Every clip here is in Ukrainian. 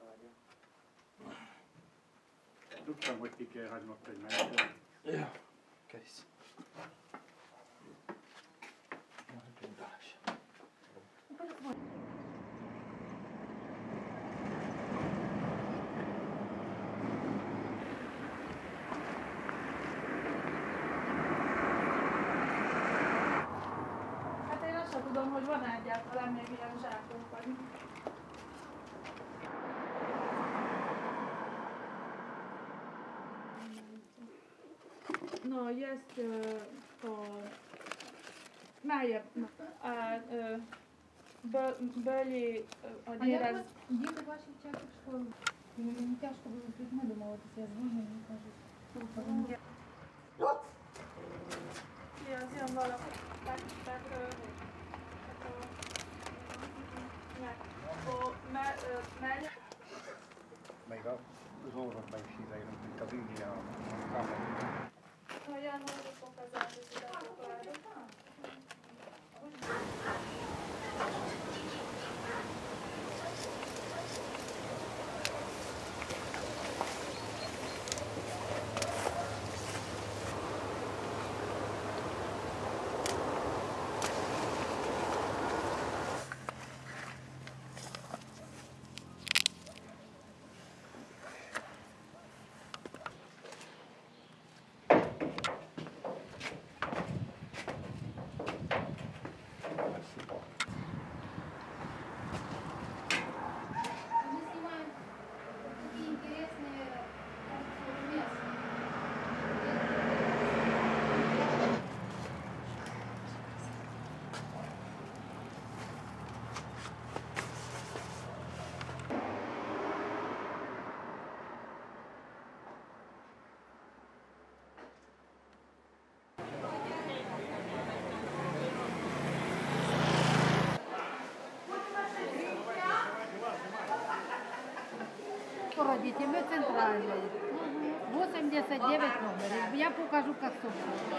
Tudtam, hogy ki kell hagynod, hogy menjél. Ja, kész. Hát én azt sem tudom, hogy van egyáltalán még ilyen zsákunk vagy. No, jest to Maja, byli nieraz... Діти ваші вчаться в школу. Мені тяжко було з людьми домовитися, я дзвоню, мені кажуть. Ja valami. Még az orvosban is hízajönünk, mint az Indiában. Olyan nagyon pokazálni, hogy Родители центральные. 89 номер. Я покажу, как тут.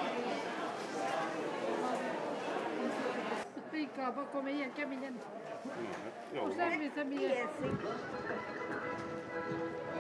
Explica, vou comer aqui a menina. Não sabe, sabia?